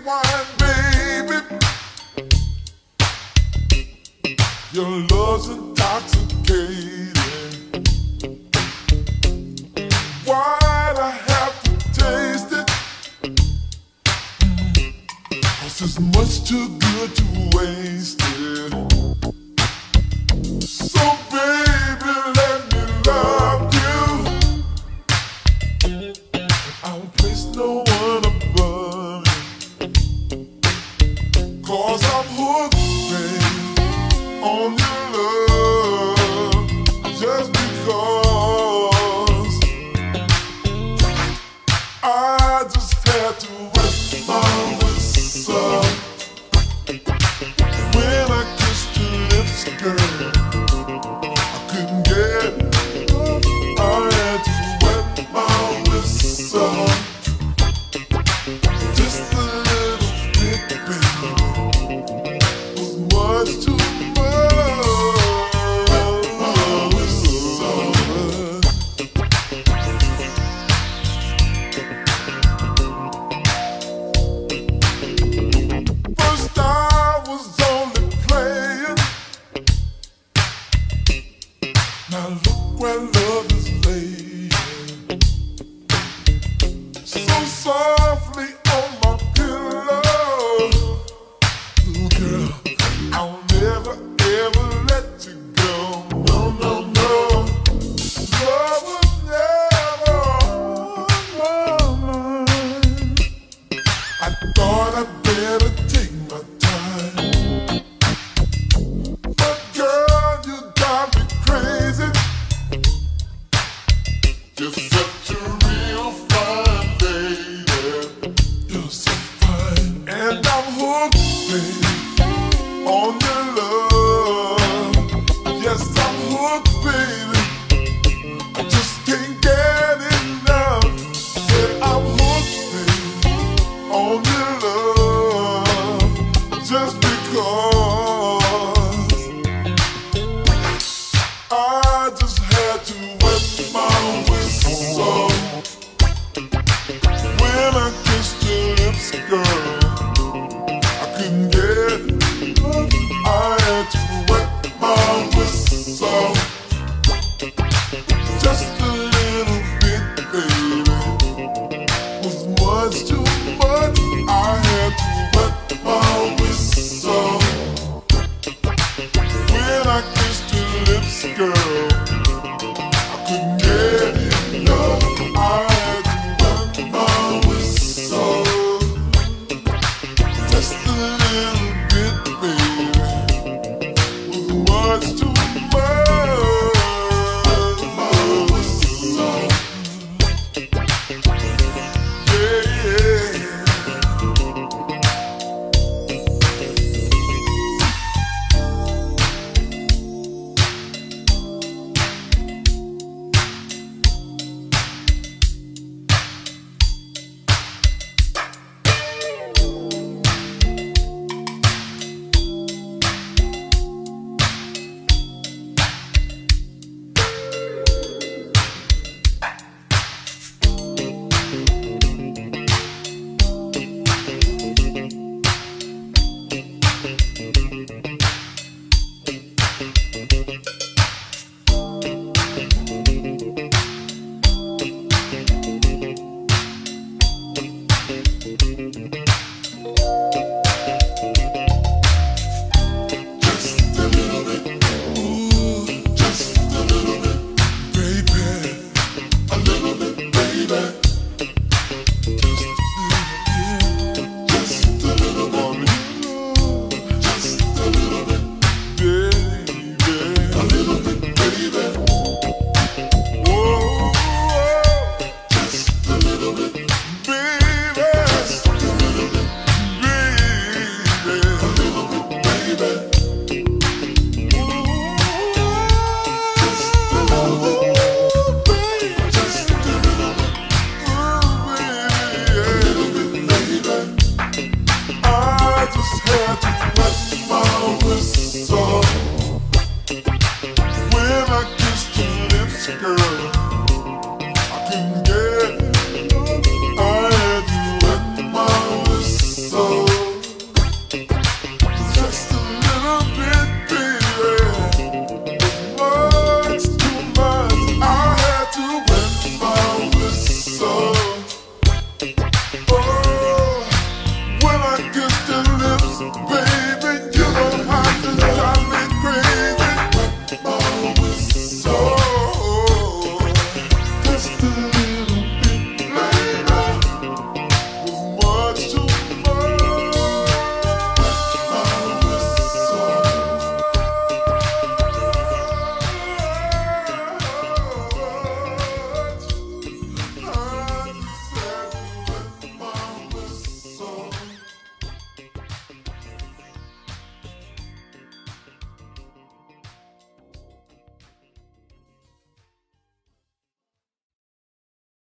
wine, baby. Your love's intoxicating. Why'd I have to taste it? 'Cause it's much too good to waste it. So baby, let me love you. I'll place no one above you. 'Cause I'm hooked, baby, on your love. Just because I just had to wet my whistle when I kissed your lips, girl. I couldn't get it. I had to wet my whistle just a little bit, baby. Was much too much. Wet my whistle. First I was only playing. Now look where love is laying. So softly on my pillow. Ooh, girl, I'll never ever let you go. No, no, no. Love was never on my mind. I thought I'd better take my time. But girl, you drive me crazy. You're such a real fine lady. You're so fine. And I'm hooked, baby, on your love. Yes, I'm hooked, baby. I just can't get enough. Said I'm hooked, baby, on your love. Just because I just had to wet my whistle when I kissed your lips, girl.